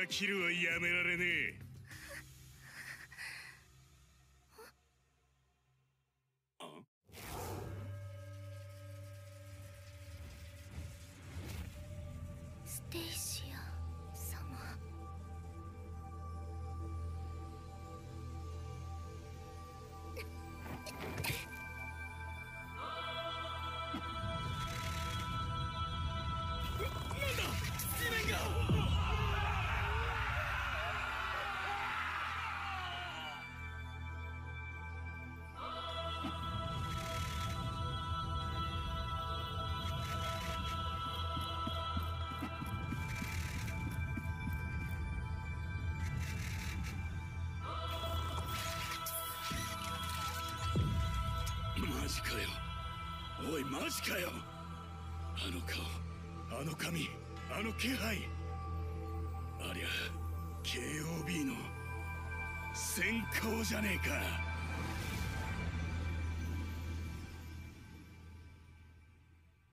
から切るはやめられねえ。 ステイシア様。 なんだ地面が。マジかよ。おいマジかよ。あの顔、あの髪、あの気配、ありゃ KOB の先行じゃねえか。